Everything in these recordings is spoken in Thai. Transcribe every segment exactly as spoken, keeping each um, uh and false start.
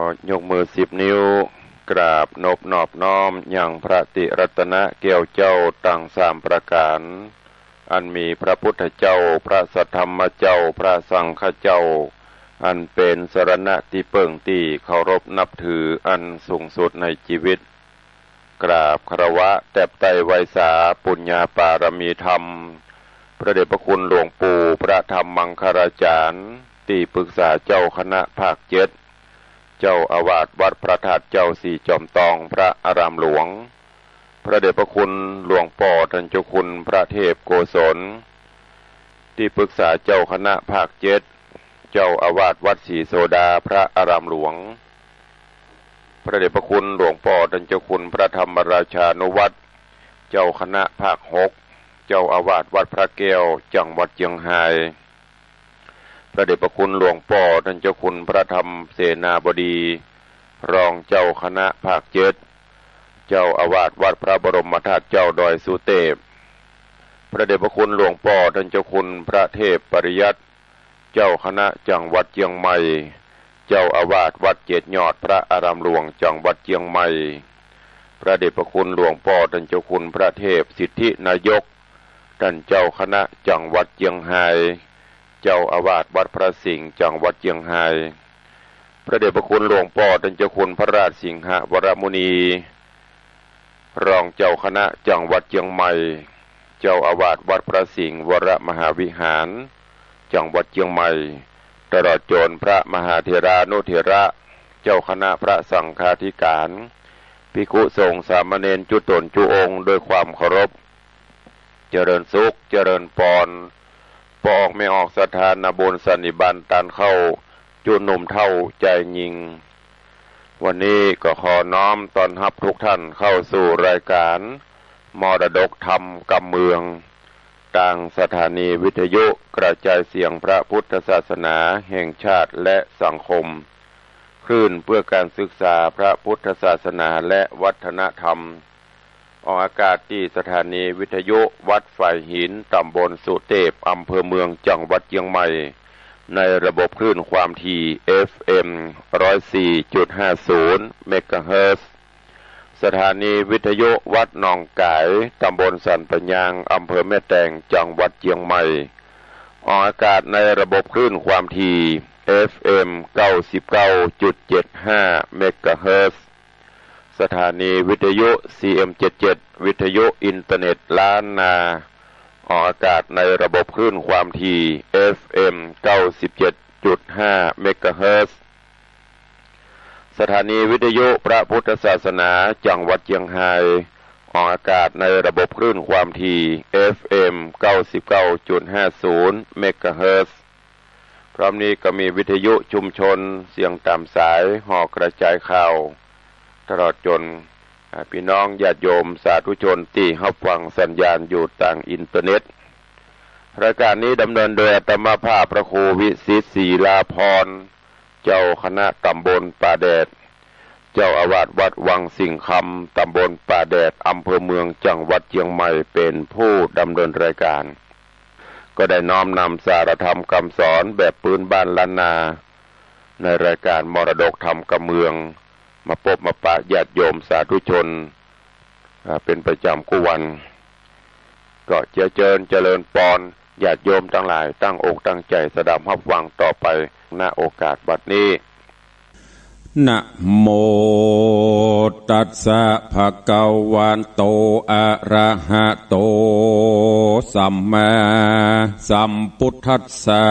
ยกมือสิบนิ้วกราบนบนอบน้อมอย่างพระติรัตนะแก้วเจ้าตั้งสามประการอันมีพระพุทธเจ้าพระสัทธรรมเจ้าพระสังฆเจ้าอันเป็นสรณะที่เปิ่งที่เคารพนับถืออันสูงสุดในชีวิตกราบคารวะแตบไตรไวสาปุญญาปารมีธรรมพระเดชพระคุณหลวงปู่พระธรรมมังคลาจารย์ที่ปรึกษาเจ้าคณะภาคเจ็ดเจ้าอาวาสวัดพระธาตุเจ้าสี่จอมตองพระอารามหลวงพระเดชพระคุณหลวงป่อท่านเจ้าคุณพระเทพโกศลที่ปรึกษาเจ้าคณะภาคเจ็ดเจ้าอาวาสวัดศรีโสดาพระอารามหลวงพระเดชพระคุณหลวงป่อท่านเจ้าคุณพระธรรมราชานุวัตรเจ้าคณะภาคหกเจ้าอาวาสวัดพระแก้วจังหวัดเชียงรายพระเดชพระคุณหลวงป่อท่านเจ้าคุณพระธรรมเสนาบดีรองเจ้าคณะภาคเจ็ดเจ้าอาวาสวัดพระบรมธาตุเจ้าดอยสุเทพพระเดชพระคุณหลวงป่อท่านเจ้าคุณพระเทพปริยัติเจ้าคณะจังหวัดเชียงใหม่เจ้าอาวาสวัดเจ็ดยอดพระอารามหลวงจังหวัดเชียงใหม่พระเดชพระคุณหลวงป่อท่านเจ้าคุณพระเทพสิทธินายกท่านเจ้าคณะจังหวัดเชียงรายเจ้าอาวาสวัดพระสิงห์จังหวัดเชียงรายพระเดชพระคุณหลวงป่อท่านเจ้าคุณพระราชสิงหวรมุนีรองเจ้าคณะจังหวัดเชียงใหม่เจ้าอาวาสวัดพระสิงห์วรมหาวิหารจังหวัดเชียงใหม่ตลอดจนพระมหาเถรานุเถระเจ้าคณะพระสังฆาธิการภิกขุสงฆ์สามเณรจุตนจุองค์โดยความเคารพเจริญสุขเจริญปอนปออกไม่ออกสถานบุญสันนิบันตันเข้าจุหนุ่มเท่าใจยิงวันนี้ก็ขอน้อมต้อนรับทุกท่านเข้าสู่รายการมรดกธรรมกำเมืองทางสถานีวิทยุกระจายเสียงพระพุทธศาสนาแห่งชาติและสังคมคลื่นเพื่อการศึกษาพระพุทธศาสนาและวัฒนธรรมออกอากาศที่สถานีวิทยุวัดไฟหินตำบลสุเทพอำเภอเมืองจังหวัดเชียงใหม่ในระบบคลื่นความถี่ เอฟ เอ็ม หนึ่งร้อยสี่จุดห้าศูนย์ เมกะเฮิรตซ์สถานีวิทยุวัดหนองกายตำบลสันปะยางอำเภอแม่แตงจังหวัดเชียงใหม่ออกอากาศในระบบคลื่นความถี่ เอฟ เอ็ม เก้าสิบเก้าจุดเจ็ดห้า เมกะเฮิรตซ์สถานีวิทยุ ซี เอ็ม เจ็ดสิบเจ็ด วิทยุอินเทอร์เน็ตล้านนาออกอากาศในระบบคลื่นความถี่ เอฟ เอ็ม เก้าสิบเจ็ดจุดห้า เมกะเฮิรตซ์สถานีวิทยุพระพุทธศาสนาจังหวัดเชียงรายออกอากาศในระบบคลื่นความถี่ เอฟ เอ็ม เก้าสิบเก้าจุดห้าศูนย์ เมกะเฮิรตซ์พร้อมนี้ก็มีวิทยุชุมชนเสียงตามสายห่อกระจายข่าวตลอดจนพี่น้องญาติโยมสาธุชนที่รับฟังสัญญาณอยู่ทางอินเทอร์เน็ตรายการนี้ดำเนินโดยอาตมาภาพพระครูวิสิตศรีลาภรณ์เจ้าคณะตำบลป่าแดดเจ้าอาวาสวัดวังสิงห์คำตำบลป่าแดดอำเภอเมืองจังหวัดเชียงใหม่เป็นผู้ดำเนินรายการก็ได้น้อมนำสารธรรมคำสอนแบบปืนบ้านล้านนาในรายการมรดกธรรมกำเมืองมาพบมาปะญาติโยมสาธุชนเป็นประจำกู้วันก็เจริญเจริญปอนญาติโยมทั้งหลายตั้งอกตั้งใจสดับรับฟังต่อไปณโอกาสบัดนี้นะโมตัสสะภะคะวะโตอะระหะโตสัมมาสัมพุทธัสสะ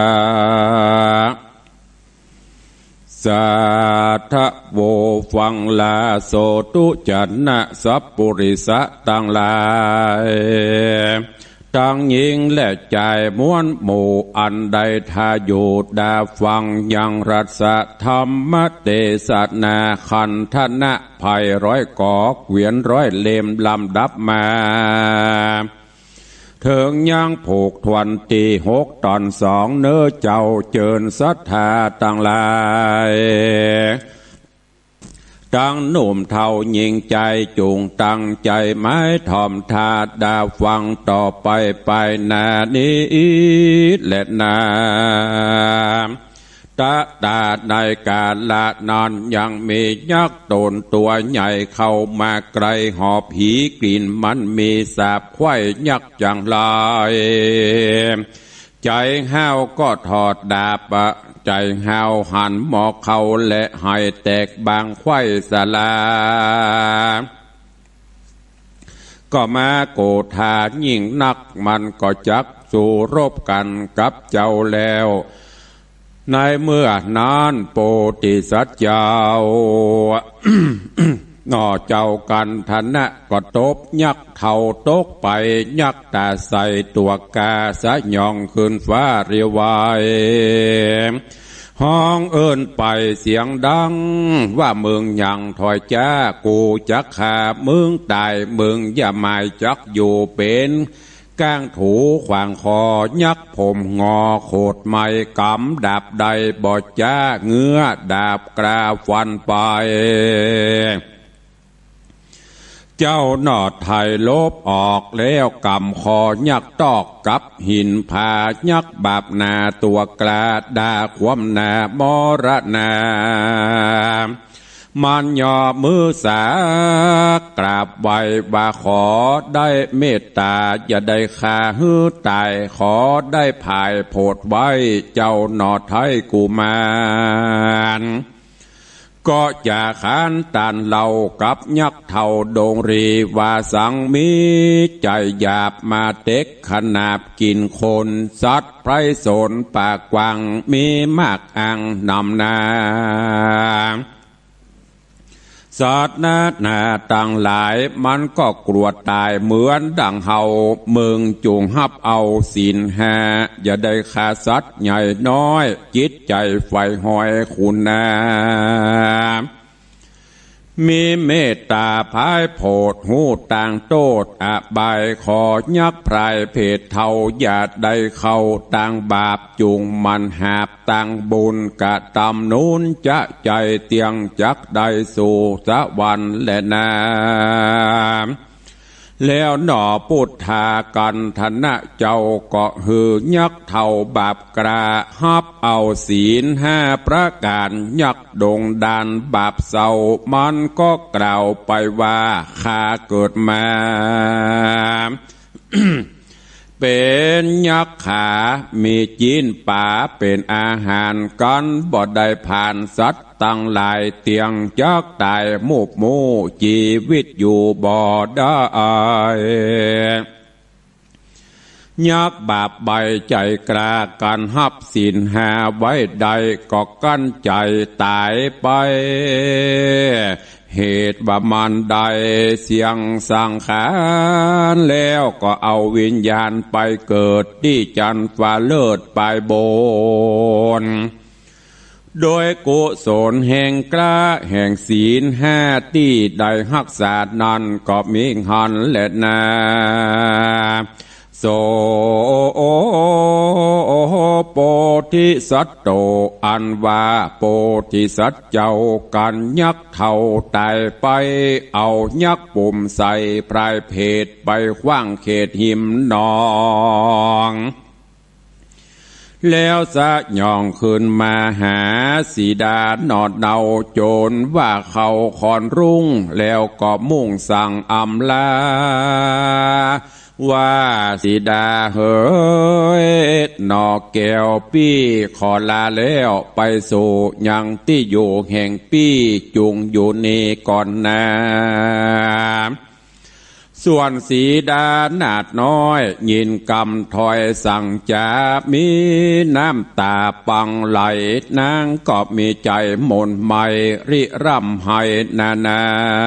สาธโวฟังลาโสตุจันนะสัพปุริสะตังหลายทั้งหญิงและชายม้วนหมู่อันใดทาอยู่ดาฟังยังรัสธรรมเทศนาคันธนะภัยร้อยกอกเวียนร้อยเล่มลำดับมาถึงยังผูกทวนตีหกตอนสองเนื้อเจ้าเจิญศรัทธาต่างหลายตั้งหนุ่มเท่ายิงใจจูงตั้งใจไม้ทอมทาดาฟังต่อไปไปนานี้และนาตาตาในกาลนานยังมียักษ์โตนตัวใหญ่เข้ามาไกลหอบผีกลิ่นมันมีสาบไข้ยักษ์จังลายใจห้าวก็ถอดดาบใจห้าวหันหมอกเขาและให้แตกบางไข้สลาก็มาโกธายิ่งนักมันก็จักสู้รบกันกับเจ้าแล้วในเมื่อนานโปติสัตว์เจ้า นอเจ้ากันทนะก็ตบยักษ์เท่าตกไปยักษ์ตาใส่ตัวกาสะยองขึ้นฟ้าเรียววายห้องเอิ้นไปเสียงดังว่ามึงยังถอยจ้ากูจักขามึงตายมึงอย่าหมายจักอยู่เป็นก้างถูขวางคอยักผมงอโคดไม้กำดาบใดบอดจ้าเงื้อดาบกราฟันไปเจ้าหนอดไทยลบออกแล้วกำคอยักตอกกับหินผายักบาปนาตัวกลาดาความนามรณามันย่อมือสากราบไหว้ว่าขอได้เมตตาอย่าได้ฆ่าหื้อตายขอได้ภายโพดไว้เจ้าหนอไทยกุมารก็จะขานตันเล่ากับยักษ์เท่าโดงรีว่าสังมีใจหยาบมาเต็กขนาบกินคนสัตว์ไพรสนปากกวังมีมากอังนำนาสัตว์นานาต่างหลายมันก็กลัวตายเหมือนดังเฮาเมืองจุงฮับเอาศีลห้าอย่าได้ฆ่าสัตว์ใหญ่น้อยจิตใจไฟหอยคุณนามีเมตตาพายโพดหูต่างโตดอบายขอยักพรายเพศเท่าอย่าได้เข้าต่างบาปจุงมันหาบต่างบุญกะตำนูนจะใจเตียงจักได้สู่สวรรค์และนาแล้วหน่อพุทธากันธนะเจ้าก็หือยักเท่าบาปกราฮับเอาศีลห้าประการยักดงดานบาปเศร้ามันก็กล่าวไปว่าข้าเกิดมา เป็นยักษ์ขามีจีนป่าเป็นอาหารกันบ่ได้ผ่านสัตว์ตั้งหลายเตียงจักตายมูบมูชีวิตอยู่บ่ได้ยักษ์บาปใบใจกล้ากันฮับศีลหาไว้ใดก็กั้นใจตายไปเหตุว่ามันได้เสียงสังขารแล้วก็เอาวิญญาณไปเกิดที่จันทร์ฟ้าเลิศไปบนโดยกุศลแห่งกล้าแห่งศีลห้าที่ได้รักษานั้นก็มีหันและนาโสโปธิสัตโตอันว่าโปธิสัตว์เจ้ากันยักษ์เท่าตายไปเอายักษ์ปุ่มใส่ปลายเพศไปขว้างเขตหิมนองแล้วสะย่องขึ้นมาหาสีดาหนอดเนาโจรว่าเขาคอนรุ่งแล้วก็มุ่งสั่งอำลาว่าสีดาเฮ้ยนอแก้วปี้ขอลาแล้วไปสู่ยังที่อยู่แห่งปี้จุงอยู่นี่ก่อนนาส่วนสีดาหนาดน้อยยินกำถอยสั่งจามีน้ำตาปังไหลนางก็มีใจหม่นไหมริร่ำให้นานา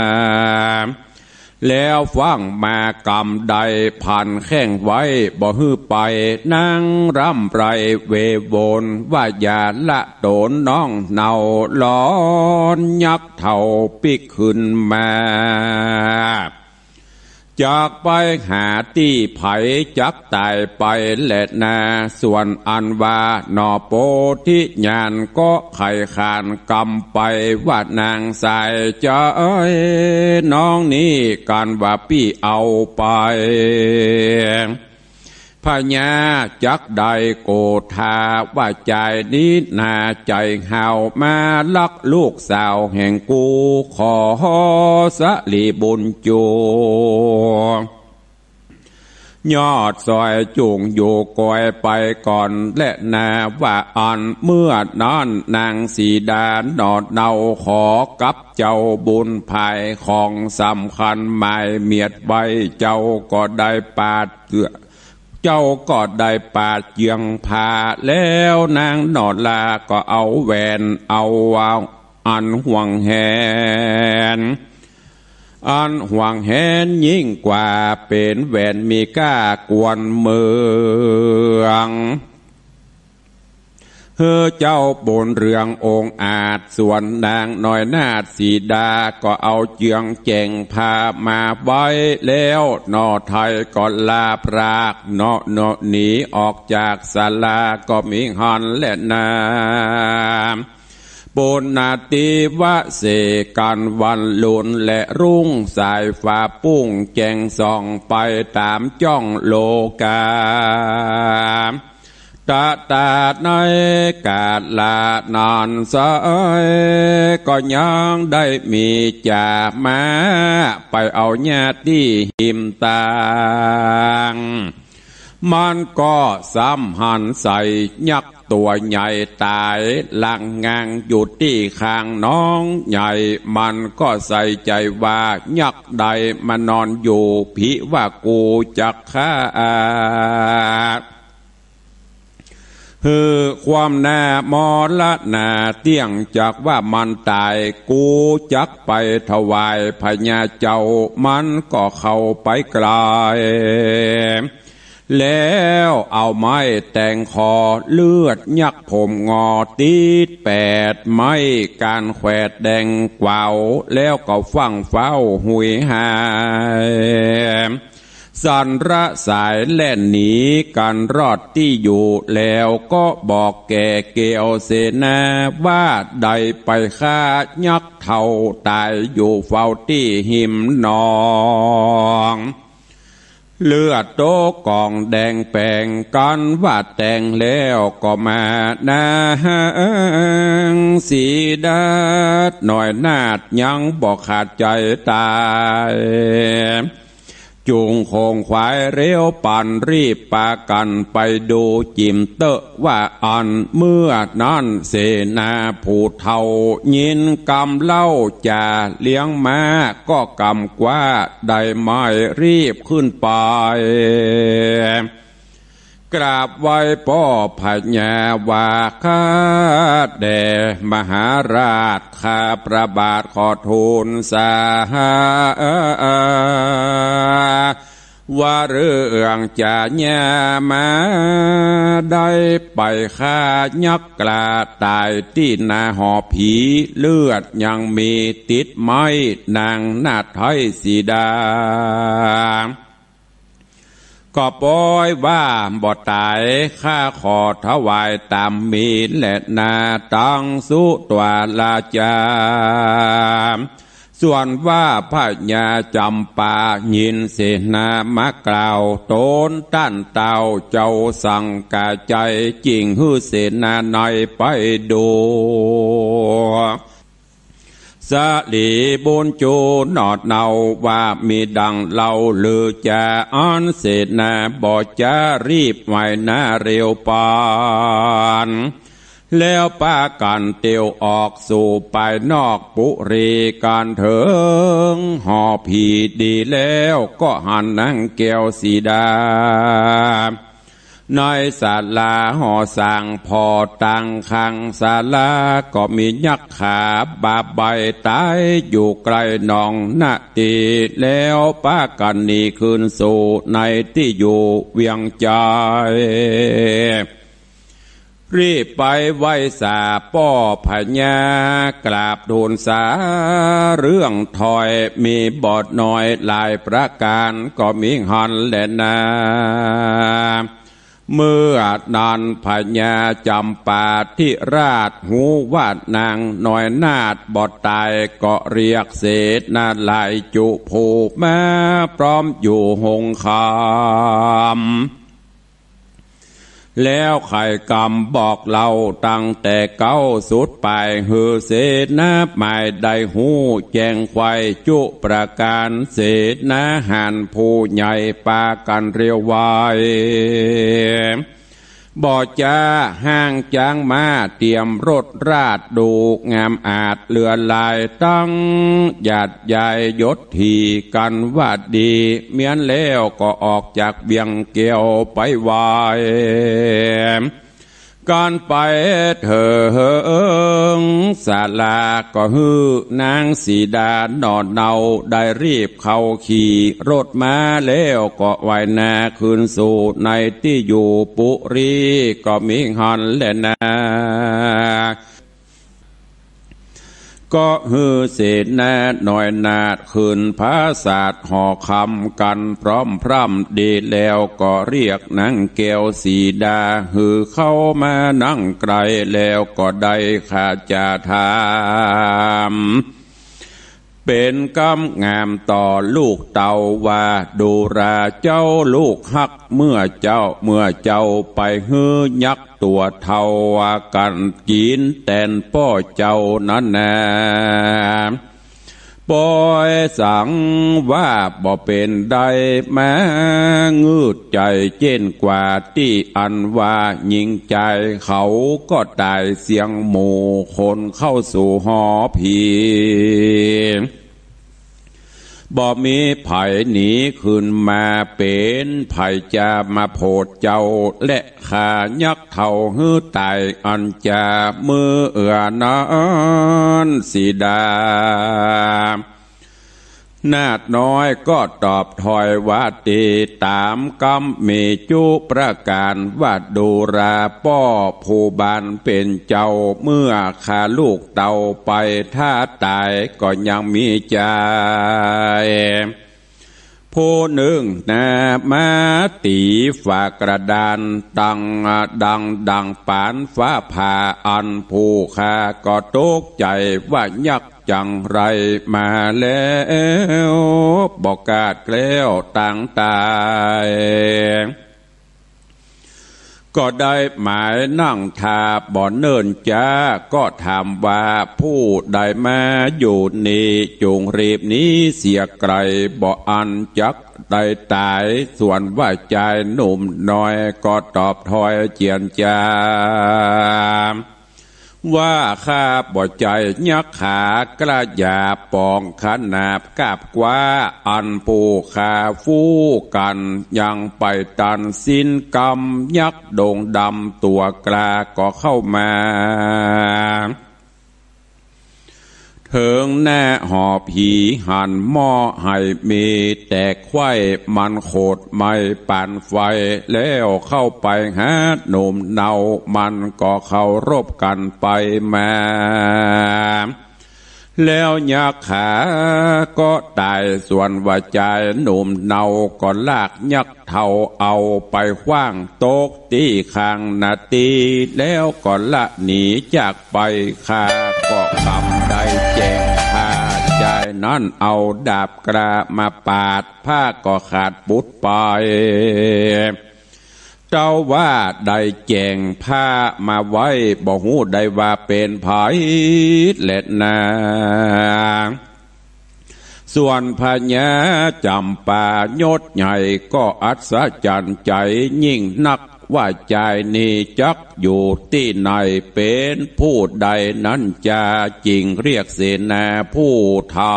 แล้วฟังมากำใดพันแข้งไว้บ่ฮื้อไปนั่งร่ำไรเวโวนว่าอย่าละโดนน้องเนาร้อนยักเท่าปิกขึ้นมาจากไปหาที่ไผจักตายไปแหละนาส่วนอันว่านอโปธิญาณก็ไข่ขานกำไปว่านางสายเจ้ยน้องนี้กันว่าพี่เอาไปพญาจักได้โกธาว่าใจนี้นาใจเฮามาลักลูกสาวแห่งกูขอสลีบุญจูยอดซอยจุงอยู่กอยไปก่อนและนาว่าอ่อนเมื่อนอนนางสีดานนอดเนาขอกับเจ้าบุญภายของสำคัญหมายเมียดใบเจ้าก็ได้ปาดเกือเจ้าก็ได้ปาดเยียงพาแล้วนางนอดลาก็เอาแหวนเอาวาวอันห่วงแหนอันห่วงแหนยิ่งกว่าเป็นแหวนมีก้ากวนเมืองเฮ้อเจ้าบนเรืององค์อาจส่วนนางน้อยนาฏสีดาก็เอาเจียงแจงพามาไว้แล้วนอไทยก็ลาพรากเนาะเนาะหนีออกจากศาลาก็มีหันและนาปุณนาติวะเสกันวันลุนและรุ่งสายฟ้าปุ้งแจงส่องไปตามจ้องโลกาตาตาในกาดลานอนสายก็ยังได้มีจ่ามาไปเอาญาติหิมตางมันก็ซ้ำหันใส่ยักษ์ตัวใหญ่ตายหลังงางอยู่ที่ข้างน้องใหญ่มันก็ใส่ใจว่ายักษ์ใดมานอนอยู่พิว่ากูจักฆ่าคือความหน้ามอละนาเตี้ยงจากว่ามันตายกูจักไปถวายพญาเจ้ามันก็เข้าไปไกลแล้วเอาไม้แต่งคอเลือดยักผมงอตีดแปดไม้การแขวดแดงกวาวแล้วก็ฟังเฝ้าหุยหายสันระสายแล่นหนีกันรอดที่อยู่แล้วก็บอกแก่เกลเสนาว่าใดไปฆ่ายักษ์เท่าตายอยู่เฝ้าที่หิมนองเลือดโตกองแดงแปลงกันว่าแต่งแล้วก็มานางสีดาดหน่อยนาดยังบอกขาดใจตายจุงคงควายเร็วปั่นรีบปากันไปดูจิมเตอะว่าอันเมื่อนั้นเสนาผู้เท่ายินกำเล่าจ่าเลี้ยงม้าก็กำกว่าได้ไม้รีบขึ้นไปกราบไหว้พ่อพญาวาคาแด่มหาราชข้าพระบาทขอทูลสาว่าเรื่องจะแย่มาได้ไปฆ่ายักษ์กล้าตายที่นาหอผีเลือดยังมีติดไม้นางนาฏไทยสีดาก็ปล่อยว่าบ่ตายข้าขอถวายตามมีและนาตังสุตวาลาจาส่วนว่าพระญาจำปายินเสนามากล่าวโตนต้านเต่าเจ้าสั่งกาใจจริงฮือเสนาหน่อยไปดูสลีบุญจูนอดเนาว่ามีดังเล่าลือจะอ่อนเสนาบ่จะรีบไว้หน้าเร็วปานแล้วป้ากันเตียวออกสู่ไปนอกปุรีการเถิงหอผีดีแล้วก็หันนั่งแก้วสีดาในศาลาหอสร้างพอตังคังศาลาก็มียักษ์ขาบาใบตายอยู่ไกลหนองนาตีแล้วป้ากันนี่คืนสู่ในที่อยู่เวียงใจรีบไปไหว้สาป้อพญากราบทูลสาเรื่องถอยมีบทน้อยหลายประการก็มีหันและนาเมื่อนานพญาจำปาที่ราชหูวาดนางน้อยนาดบทตายก็เรียกเศษนาลายจุผูมาพร้อมอยู่หงคามแล้วไข่กำบอกเราตั้งแต่เก้าสุดไปหือเสนาหมายได้หูแจงควายจุประการเสนาหันผู้ใหญ่ปากันเรียววายบ่จ้าห้างจางมาเตรียมรถราดดูงามอาจเลือลายตั้งหยาดใหญ่ยศทีกันว่าดีเมียนแล้วก็ออกจากเบียงเกี่ยวไปวายการไปเถิงศาลาก็ฮือนางสีดานอนเนาได้รีบเข้าขี่รถมาแล้วก็ไว้นาคืนสู่ในที่อยู่ปุรีก็มีหันแลนาก็ฮือเสนาหน่อยนาดคืนภาษาดห่อคำกันพร้อมพร่ำดีแล้วก็เรียกนางแก้วสีดาฮือเข้ามานั่งไกลแล้วก็ได้ขาจาถามเป็นกำงามต่อลูกเต่าว่าดูราเจ้าลูกฮักเมื่อเจ้าเมื่อเจ้าไปฮือยักตัวเท่ากันกินแตนป้อเจ้านั้นแน่ปอยสังว่าบ่เป็นได้แม้งืดใจเจนกว่าที่อันว่ายิงใจเขาก็ตายเสียงหมู่คนเข้าสู่หอผีบ่มีไผ่หนีขึ้นมาเป็นไผ่จะมาโพดเจ้าและขายักเท่าฮื้อตายอันจะมือเอื้อนานสีดานาดน้อยก็ตอบถอยว่าตีตามกำเมจุประการว่าดูราป้อผู้บานเป็นเจ้าเมื่อขาลูกเต่าไปถ้าตายก็ยังมีใจผู้หนึ่งนามาตีฝากกระดานดังดังดังปานฟ้าผ่าอันผู้ขาก็ตกใจว่ายักจังไรมาแล้วบอกกาดแล้วต่างตายก็ได้หมายนั่งทาบ่อเนินจ้าก็ถามว่าผู้ใดมาอยู่นี่จงรีบนี้เสียไกลบ่อันจักได้ตายส่วนว่าใจหนุ่มน้อยก็ตอบถอยเจียนจาว่าข้าบ่ใจยักขากระยาปองขนาบกาบกว่าอันปูขาฟู้กันยังไปตันสิ้นกรรมยักโด่งดำตัวกลาก็เข้ามาเถิงแน่หอผีหันหม้อให้มีแต่ไข่มันโคดไม่ปั่นไฟแล้วเข้าไปหาหนุ่มเนามันก็เข้ารบกันไปมาแล้วยักขาก็ตายส่วนว่าใจหนุ่มเนาก็ลากยักเท่าเอาไปขว้างโต๊ะตีข้างนาตีแล้วก็ละหนีจากไปข้าก็กำได้แจงผ้าใจนั้นเอาดาบกระมาปาดผ้าก็ขาดปุดไปเจ้าว่าได้แจงผ้ามาไว้บ่ฮู้ได้ว่าเป็นไผเล็ดนาส่วนพญาจำปายศใหญ่ก็อัศจรรย์ใจยิ่งนักว่าใจนี้จักอยู่ที่ไหนเป็นผู้ใดนั้นจะจริงเรียกเสนาผู้เฒ่า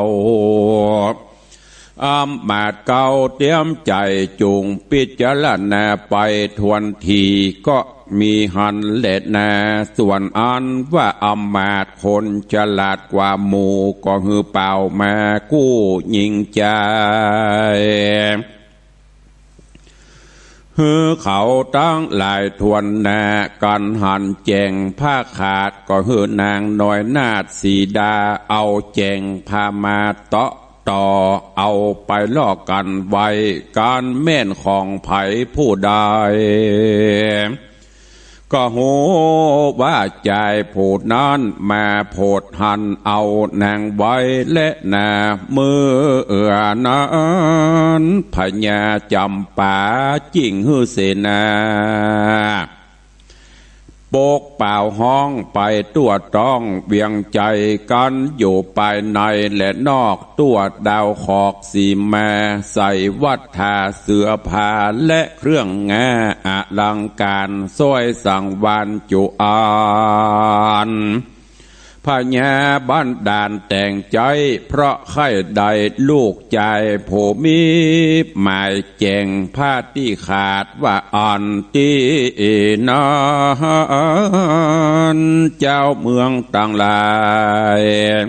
อำมาตย์เก่าเตรียมใจจุงพิจารณาไปทวนทีก็มีหันเล็ดนาส่วนอันว่าอำมาตย์คนฉลาดกว่าหมู่ก็ฮือเป่ามากู้ยิงใจฮือเขาตั้งหลายทวนนากันหันแจงผ้าขาดก็ฮือนางน้อยนาดสีดาเอาแจงผ้ามาเตาะต่อเอาไปล่อกันไว้การแม่นของไผผู้ใดก็โหว่าใจผูดนั้นมาโพดหันเอานางไว้และนามือเอือนั้นพญาจำป่าจิงฮือเสนาโปกเป่าห้องไปตัวต้องเวียงใจกันอยู่ภายในและนอกตัวดาวขอกสีแม่ใส่วัดทาเสือผ้าและเครื่องแง่อลังการสวยสังวานจุอานพญาบ้านด่านแต่งใจเพราะไข่ใดลูกใจผู้มีหมายแจงผ้าที่ขาดว่าอ่อนที่นอนเจ้าเมืองต่างหลาย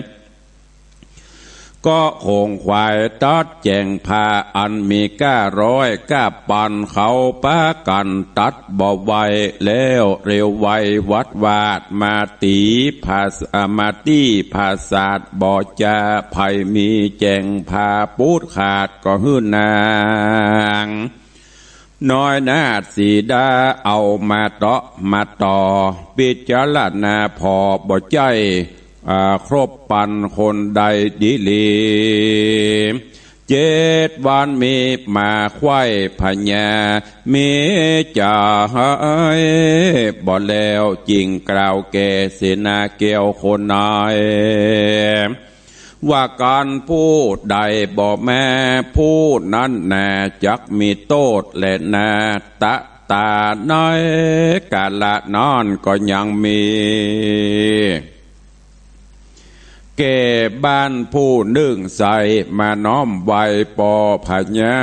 ก็คงควายตัดแจงพาอันมีก้าร้อยก้าปันเขาป้ากันตัดบ่ไวแล้วเร็วไววัดวาดมาตีภาษามาตีภาษาบ่จะภัยมีแจงพาปูดขาดก็หื้อนางน้อยนาดสีดาเอามาเตาะมาต่อปิจารณาพอบ่ใจครบปันคนใดดีลีเจ็ดวันมีมาควายพญามีจ่าให้บ่แล้วจริงกล่าวแก่เสนาเกี่ยวคนนายว่าการพูดใดบ่แม่พูดนั้นแน่จักมีโทษและนาตะตาน้อยกาละนอนก็ยังมีเก็บบ้านผู้นึ่งใส่มาน้อมไว้ปอพญา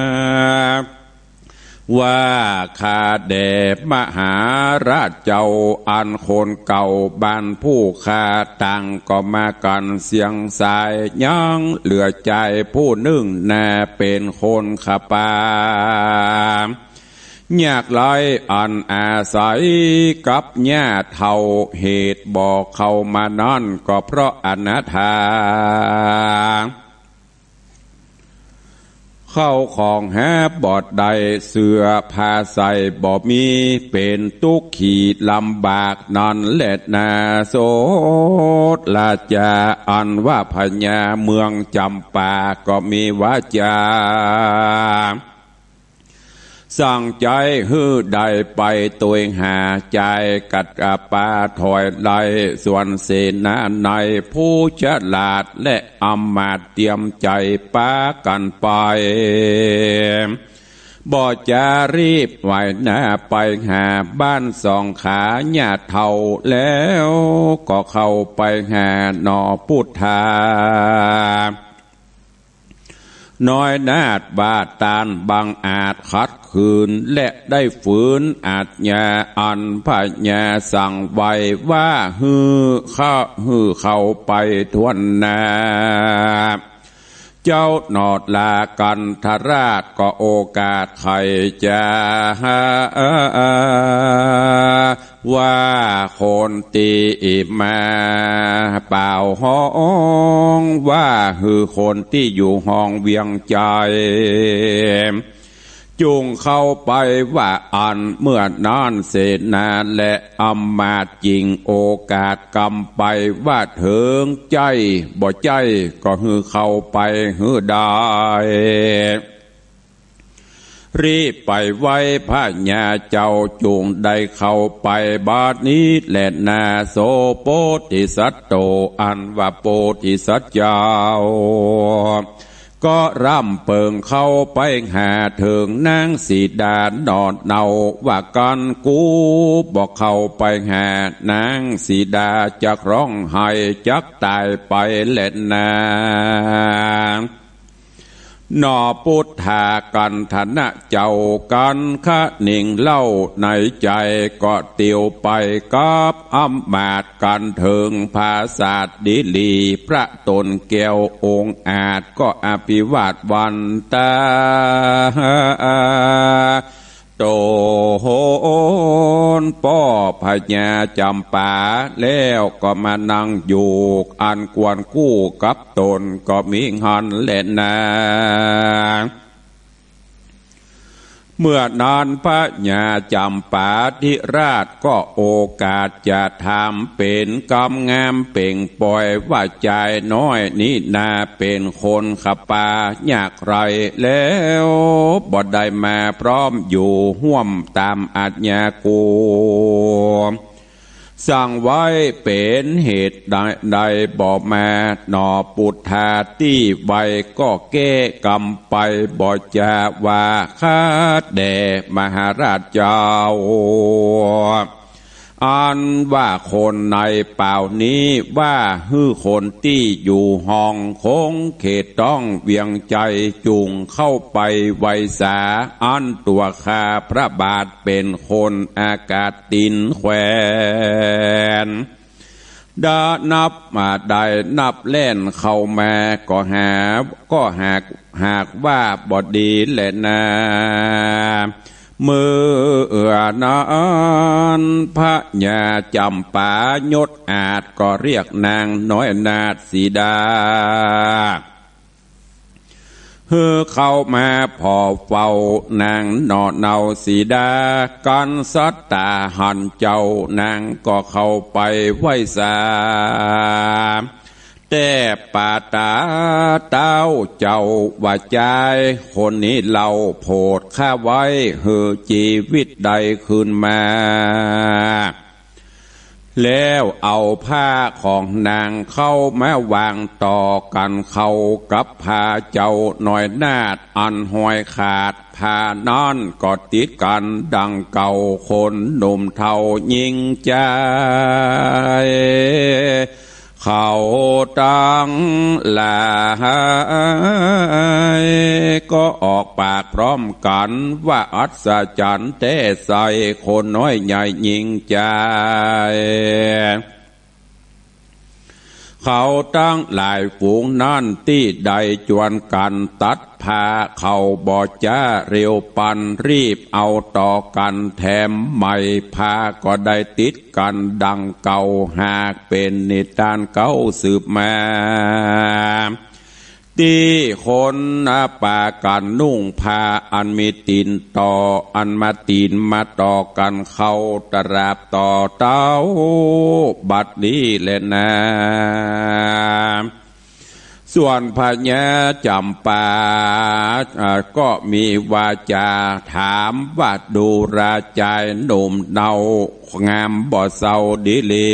ว่าข้าแด่มหาราชเจ้าอันคนเก่าบ้านผู้ข้าตั้งก็มากันเสียงสายยังเหลือใจผู้นึ่งแน่เป็นคนขปายากหลายอันอาศัยกับญาติเท่าเหตุบอกเข้ามานั่นก็เพราะอนาถาเข้าของแฮบบอดใดเสื้อผ้าใส่บ่มีเป็นตุกขีดลำบากนั่นแหละนาโสดลาจาอันว่าพญาเมืองจำปาก็มีวาจาสั่งใจฮื้อใดไปตัวหาใจกัดอาปาถอยไหลส่วนเสนาในผู้ฉลาดและอำมาตย์เตรียมใจป้ากันไปบ่จะรีบไหวหน้าไปหาบ้านสองขาญาติเท่าแล้วก็เข้าไปหาหนอพุทธาน้อยนาดบาตานบางอาจขัดขืนและได้ฝืนอาจญาอันพญาสั่งไว้ว่าฮือข้าฮือเข้าไปทวนนาเจ้าหนอดลากันทราชก็โอกาสไขจะว่าคนตีมาเป่าห้องว่าฮือคนที่อยู่ห้องเวียงใจจุงเข้าไปว่าอันเมื่อนานเสนาและอำมาตย์จริงโอกาสกำไปว่าเถิงใจบ่ใจก็ฮือเข้าไปฮือได้รีบไปไว้พระญาเจ้าจุงได้เข้าไปบาดนี้แลนาโสโพธิสัตโตอันว่าโพธิสัตว์เจ้าก็ร่ำเปิงเข้าไปหาถึงนางสีดานอนเนาว่ากันกูบอกเข้าไปหานางสีดาจักร้องไห้จักตายไปเล่นนางนอพุทธากันธนะเจ้ากันคะนิ่งเล่าในใจก็เตียวไปกับอำมาตย์กันถึงภาษาดิลีพระตนแก้วองค์อาจก็อภิวาทวันตาโตโหนป้อพญาจำปาแล้วก็มานั่งอยู่อันกวนกู้กับตนก็มีหันแลนาพเมื่อนานพระญาจำปาธิราชก็โอกาสจะทำเป็นกำงามเป่งปล่อยว่าใจน้อยนี้นาเป็นคนขับป่าอยากไรแล้วบ่ได้มาพร้อมอยู่ห่วมตามอาญากูสั่งไว้เป็นเหตุใดใดบอกมาหนอปุถธาที่ไว้ก็แก้กรรมไปบ่จะว่าข้าแด่มหาราชเจ้าอันว่าคนในเป่านี้ว่าฮื้อคนที่อยู่ห้องคงเขตต้องเวียงใจจุงเข้าไปไวสาอันตัวข้าพระบาทเป็นคนอากาศตินแควนดานับมาได้นับเล่นเข้ามาก็หาก็หากหากว่าบดีแหละนาเมื่อนานพระญาจำปายศอาจก็เรียกนางน้อยนาฏสีดาเฮือเข้ามาพอเฝ้านางนอเนาสีดากันสัตตาหันเจ้านางก็เข้าไปไหว้สาแต่ป่าตาเต้าเจ้าว่าใจคนนี้เราโพดข้าไว้เฮือชีวิตใดคืนมาแล้วเอาผ้าของนางเข้ามาวางต่อกันเข้ากับผ้าเจ้าหน่อยนาดอันห้อยขาดผ้านอนก็ติดกันดังเก่าคนหนุ่มเท่ายิ่งใจเขาตั้งหลายก็ออกปากพร้อมกันว่าอัศจรรย์แต่ใส่คนน้อยใหญ่ยิ่งใจเขาตั้งหลายฝูงนั่นที่ใดจวนกันตัดพาเขาบ่จ้าเร็วปันรีบเอาต่อกันแถมใหม่พาก็ได้ติดกันดังเก่าหากเป็นนิทานเก่าสืบมาที่คนนาป่ากันนุ่งผ้าอันมีตีนต่ออันมาตีนมาต่อกันเข้าตราบต่อเต้าบัดนี้แลนะส่วนพญาจำปาก็มีวาจาถามว่าดูราชายหนุ่มเนางามบ่เศร้าดีลี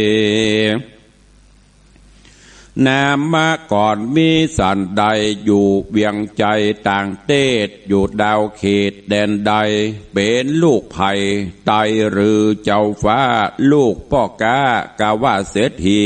นามมาก่อนมีสันใดอยู่เวียงใจต่างเตศอยู่ดาวเขตแดนใดเป็นลูกไผ่ไตหรือเจ้าฟ้าลูกพ่อกากาว่าเศรษฐี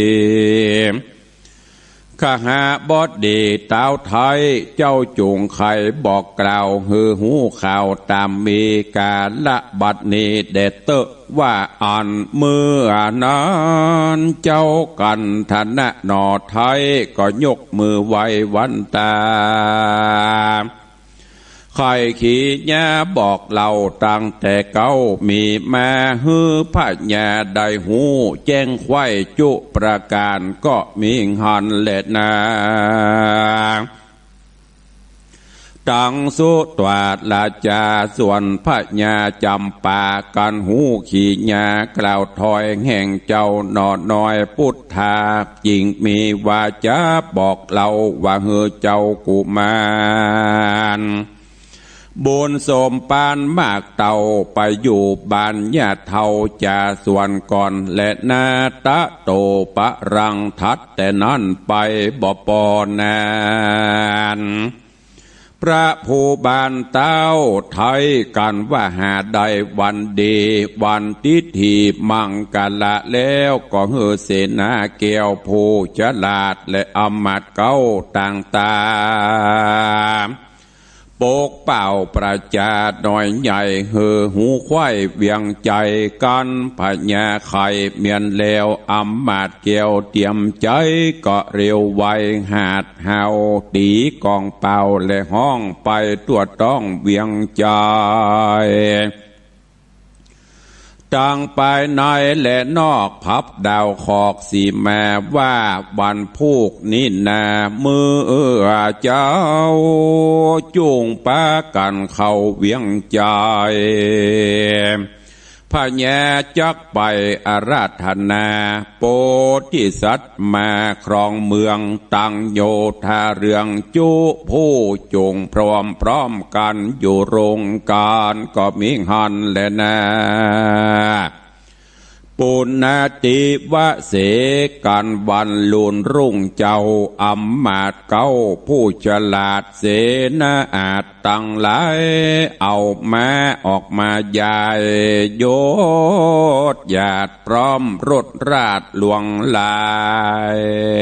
ข้าหาบอดดีเต้าไทยเจ้าจุงไข่บอกกล่าวฮือหูข่าวตามมีกาละบัดนี้เดเตอว่าอ่านเมื่อนานเจ้ากันธนะหนอไทยก็ยกมือไว้วันตาใครขี้ญาบอกเล่าตั้งแต่เก้ามีมาฮือพระญาได้หูแจ้งไว้จุประการก็มีหันเล็ดนาตังสุตวาดลาจาส่วนพระญาจำปากันหูขี้ญากล่าวถอยแห่งเจ้าหนอน้อยพุทธาจิงมีวาจาบอกเล่าว่าเฮือเจ้ากุมารบุญสมปานมากเต่าไปอยู่บ้านญาติเท่าจ่าส่วนก่อนและนาตะโตปะรังทัดแต่นั้นไปบ่ปอนานพระผู้บานเต้าไทยกันว่าหาได้วันดีวันทิธีมังกาละแล้วก็เฮอเสนาเกี่ยวผู้ฉลาดและอมาตย์เก้าต่างตาปกเป่าประจาหน่อยใหญ่เฮอหูควายเวียงใจกันพญาไข่เมียนแล้วอำมาตย์เกี่ยวเตรียมใจก็เร็วไวหาดเฮาตีกองเป่าและห้องไปตัวต้องเวียงใจตั้งไปในและนอกพับดาวขอกสีแม่ว่าวันพูกนี่นามือเจ้าจูงปากันเข้าเวียงใจพระแย่จักไปอาราธนาโปธิสัตว์มาครองเมืองตั้งโยธาเรืองจุผู้จงพร้อมพร้อมกันอยู่โรงการก็มิหันและนาปุณณติวะเสกันวันลุนรุ่งเจ้าอำมาตย์เก้าผู้ฉลาดเสนาอาจตั้งหลายเอามาออกมายายโยดหยาดพร้อมรถราดหลวงลาย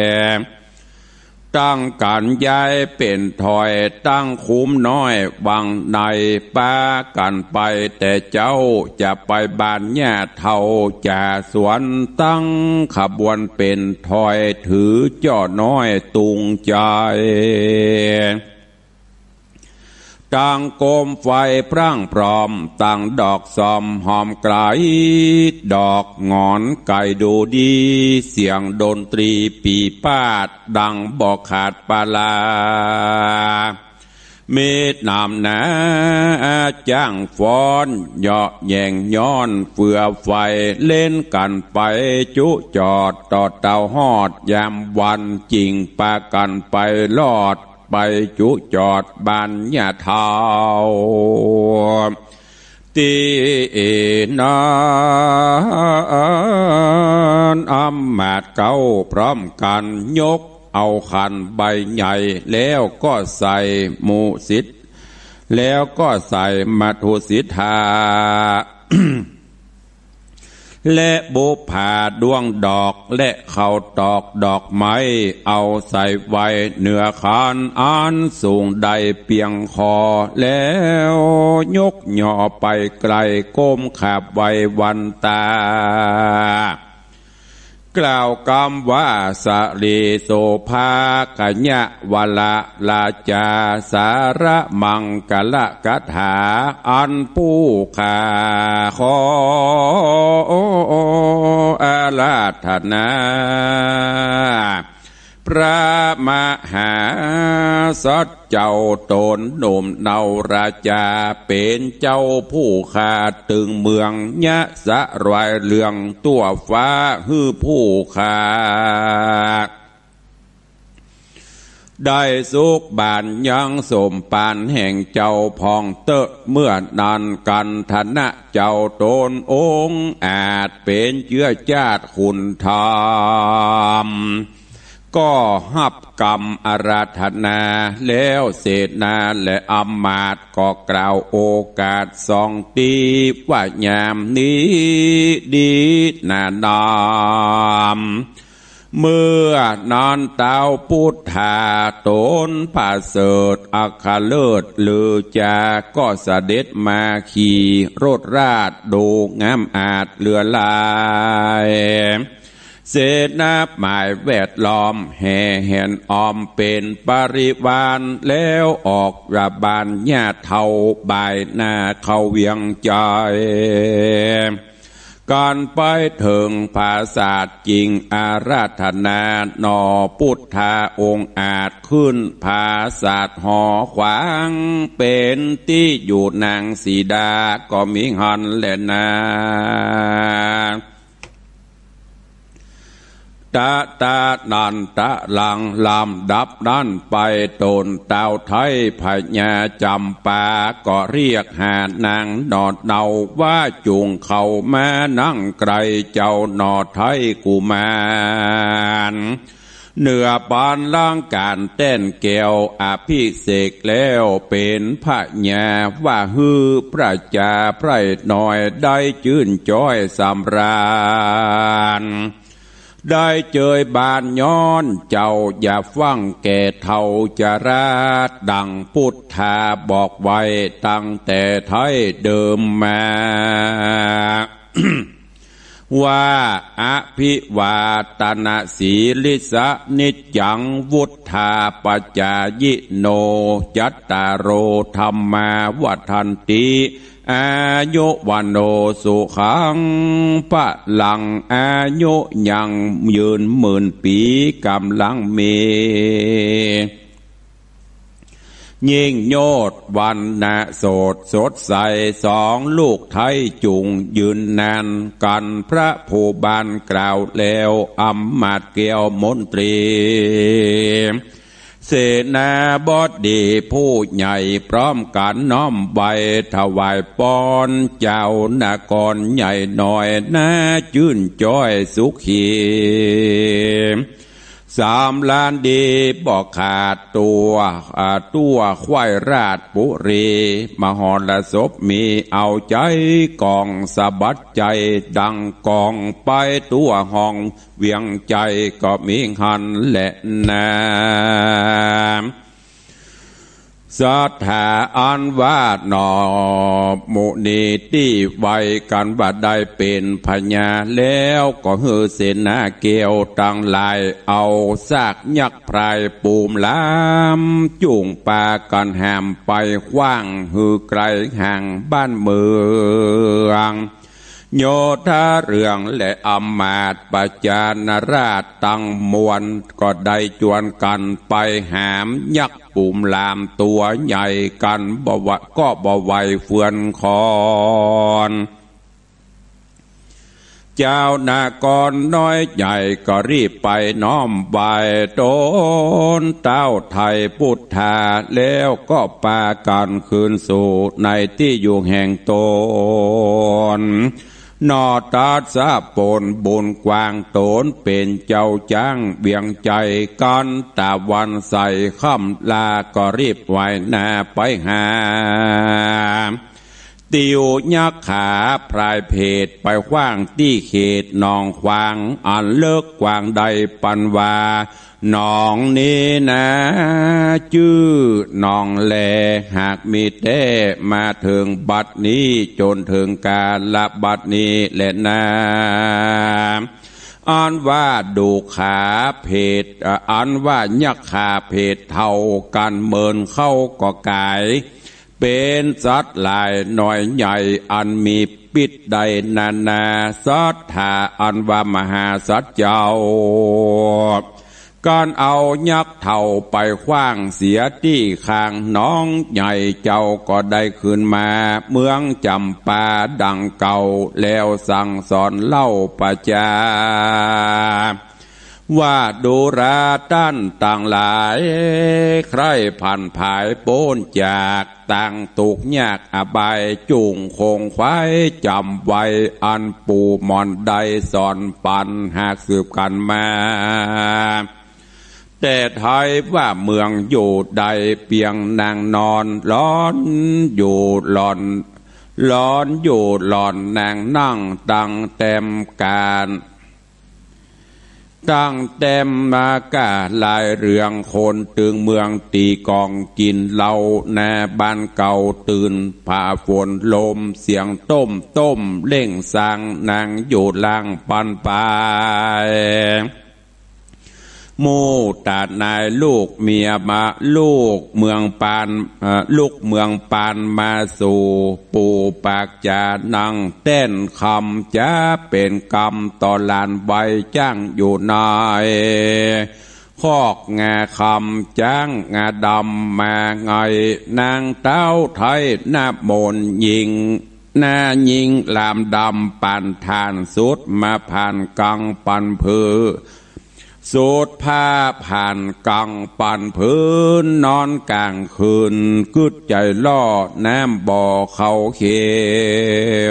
ตั้งการย้ายเป็นถอยตั้งคุ้มน้อยวังในป้ากันไปแต่เจ้าจะไปบ้านญาติเท่าจ่าสวนตั้งขบวนเป็นถอยถือจ่อน้อยตุงใจตั้งโคมไฟพร่างพร้อมตั้งดอกซอมหอมไกลดอกงอนไก่ดูดีเสียงดนตรีปีปาดดังบอกขาดปลาลาเมตนามนาจ้างฟ้อนเหาะแย่งย้อนเฟื่อไฟเล่นกันไปจุจอดต่อเตาหอดยามวันจริงปากันไปลอดไปจุจอดบ้านญาเทาตีนานอำมาตย์เก้าพร้อมกันยกเอาขันใบใหญ่แล้วก็ใส่มูสิทธิ์แล้วก็ใส่มัทุสิทธา และบุผาดวงดอกและเขาตอกดอกไม้เอาใส่ไว้เหนือคานอันสูงใดเพียงคอแล้วยกหย่อไปไกลก้มขาบไว้วันตากล่าวคำว่าสลีโสภากะญะวะละลาจาสาระมังกละกถาอันผู้ขาขออาราธนาพระมหาสัจเจ้าตนหนุ่มเนาราชาเป็นเจ้าผู้ขาตึงเมืองยะสะรายเรืองตัวฟ้าฮือผู้ขาได้สุขบานยังสมปานแห่งเจ้าพองเตอะเมื่อนันกันธนะเจ้าตนองค์อาจเป็นเชื้อชาติคุณธรรมก็หับกรรมอาราธนาแล้วเสนาและอำมาตย์ก็กล่าวโอกาสสองตีว่ายามนี้ดีนานามเมื่อนอนเต้าพุทธาตนผาเสดอัคเลิศลือจาก็เสด็จมาขี่รถราชดูงามอาจเลือลายเสนาหมายแวดล้อมแห่แห่นออมเป็นปริวารแล้วออกระบานญาติเท่าบายหน้าเข้าเวียงใจการไปถึงภาษาจริงอาราธนานอพุทธาองค์อาจขึ้นภาษาหอขวางเป็นที่อยู่นางสีดาก็มิหันแลนาตาตานันตะลังลำดับนั้นไปตนเต่าไทยพญาจำปาก็เรียกหานางนอดเนาว่าจุงเข้ามานั่งไกลเจ้านอไทยกุมารเหนือปานล่างการเต้นแก้วอภิเษกแล้วเป็นพระญาว่าฮือพระจาไพรหน่อยได้ชื่นจ้อยสำราญได้เจยบานย้อนเจ้าอย่าฟังแก่เท่าจราดังพุทธาบอกไว้ตั้งแต่ไทยเดิมมา ว่าอภิวาตนาสีลิสะนิจจังวุฒาปัจจายิโนจัตตารโรธรรมาวัฏันติอายุวันโนสุขังพะลังอายุยังยืนหมื่นปีกำลังมียิ่งโยดวันนะโสดสดใสสองลูกไทยจุงยืนนานกันพระผู้บานกล่าวแล้วอำมาตย์เกี่ยวมนตรีเสนาบดีผู้ใหญ่พร้อมกันน้อมใบถวายปอนเจ้านครใหญ่หน่อยน่าชื่นจ้อยสุขีสามล้านดีบอกขาดตัวตัวควายราชบุรีมหรสพมีเอาใจกองสะบัดใจดังกองไปตัวห้องเวียงใจก็มีหันและนาสัทธาอันว่าหนอมุนีที่ไว้กันบัดได้เป็นพญาแล้วก็ฮือเสนาเกี่ยวตั้งหลายเอาซากยักษ์พรายปูมล้ำจุ่งปากันแหมไปขว้างฮือไกลห่างบ้านเมืองโยธาเรื่องและอำมาตย์ปจานราชตั้งมวลก็ได้จวนกันไปหามยักษ์ปุ่มลามตัวใหญ่กันบ่วะก็บ่ไหวเฟื่อนคอนเจ้านากรน้อยใหญ่ก็รีบไปน้อมใบโตนเต้าไทยพุทธาแล้วก็ปากันคืนสู่ในที่อยู่แห่งตนนอตาสะปนบุญกวางโตนเป็นเจ้าจ้างเบียงใจกันตะวันใส่ค่ำลาก็รีบไหวหน้าไปหาติวยักขาพรายเพดไปขว้างที่เขตนองควางอันเลิกกวางใดปันวาหนองนี้นะชื่อหนองแลหากมีแต่มาถึงบัดนี้จนถึงกาลบัดนี้แหละนะอันว่าดูขาเพดอันว่ายักขาเพดเท่ากันเมินเข้าก็กายเป็นสัตว์หลายหน่อยใหญ่อันมีปิดใดนานาสัทธาอันว่ามหาสัจเจ้าการเอายักษ์เท่าไปขว้างเสียที่ข้างน้องใหญ่เจ้าก็ได้คืนมาเมืองจำปาดังเก่าแล้วสั่งสอนเล่าประจาว่าดูราต้านต่างหลายใครผ่านผายโป้นจากต่างตุกยากอบายจุงคงควายจำไว้อันปูมอนใดสอนปันหากสืบกันมาแต่ไทยว่าเมืองอยู่ใดเปียงนางนอนร้อนอยู่หลอนร้อนอยู่หลอนนางนั่งตั้งเต็มการตั้งเต็มมากาลายเรืองคนตึงเมืองตีกองกินเหล้าแน่บ้านเก่าตื่นผ่าฝนลมเสียงต้มต้มเล่งสร้างนางอยู่ล่างปันปายมูตาดนายลูกเมียมาลูกเมืองปานลูกเมืองปานมาสู่ปู่ปากจานังเต้นคำจะเป็นกรรมต่อลานใบจ้างอยู่นายคอกงาคำจ้างงาดำมาไงนางเต้าไทยหน้าโมนยิงหน้ายิงลามดำปานทานสุดมาผ่านกังปันพือสูดผ้าผ่านกังปั่นพื้นนอนกลางคืนกึดใจล่อน้ำบ่อเขาเขียว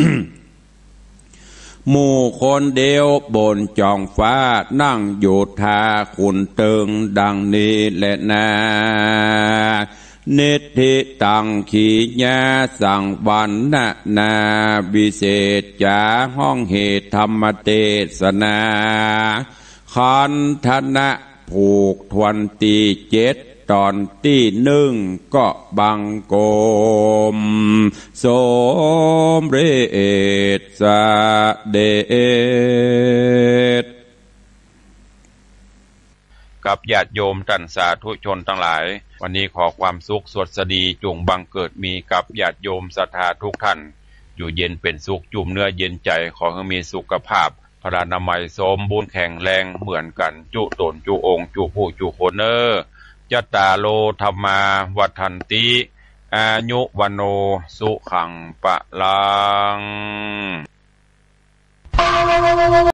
หมู่คนเดียวบนจองฟ้านั่งอยู่ทาขุนเติงดังนี้แหละนาเนติตังขีญาสังวันนานาวิเศษจาห้องเหตุธรรมเทศนาขันธนะผูกทวนตีเจ็ดตอนที่หนึ่งก็บังโกมสมเรศสเดชกับญาติโยมท่านสาธุชนทั้งหลายวันนี้ขอความสุขสดสดีจงบังเกิดมีกับญาติโยมศรัทธาทุกท่านอยู่เย็นเป็นสุขจุ่มเนื้อเย็นใจขอให้มีสุขภาพพลานามัยสมบูรณ์แข็งแรงเหมือนกันจุตนจุองค์จุผู้จุคนเนอจัตตาโลธรรมาวัฏันติอายุวันโนสุขังปะลัง